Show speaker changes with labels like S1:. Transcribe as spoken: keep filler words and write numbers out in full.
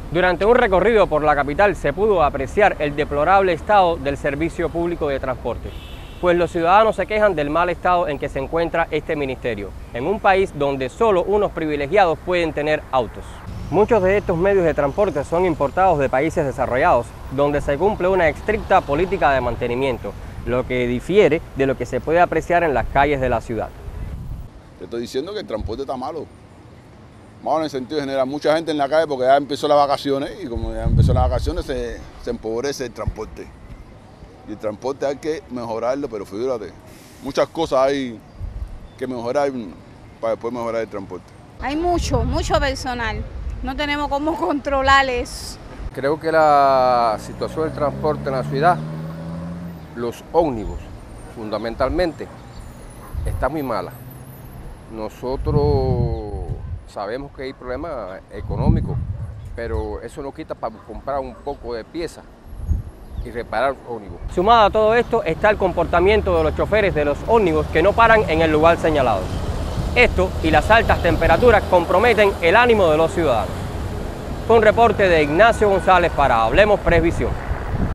S1: Durante un recorrido por la capital se pudo apreciar el deplorable estado del servicio público de transporte, pues los ciudadanos se quejan del mal estado en que se encuentra este ministerio, en un país donde solo unos privilegiados pueden tener autos. Muchos de estos medios de transporte son importados de países desarrollados, donde se cumple una estricta política de mantenimiento, lo que difiere de lo que se puede apreciar en las calles de la ciudad.
S2: Te estoy diciendo que el transporte está malo. Malo en el sentido general, mucha gente en la calle porque ya empezó las vacaciones y como ya empezó las vacaciones se, se empobrece el transporte. Y el transporte hay que mejorarlo, pero figúrate, muchas cosas hay que mejorar para después mejorar el transporte.
S3: Hay mucho, mucho personal, no tenemos cómo controlar eso.
S4: Creo que la situación del transporte en la ciudad, los ómnibus fundamentalmente, está muy mala. Nosotros sabemos que hay problemas económicos, pero eso no quita para comprar un poco de piezas y reparar ómnibus.
S1: Sumado a todo esto está el comportamiento de los choferes de los ómnibus que no paran en el lugar señalado. Esto y las altas temperaturas comprometen el ánimo de los ciudadanos. Fue un reporte de Ignacio González para Hablemos Press Visión.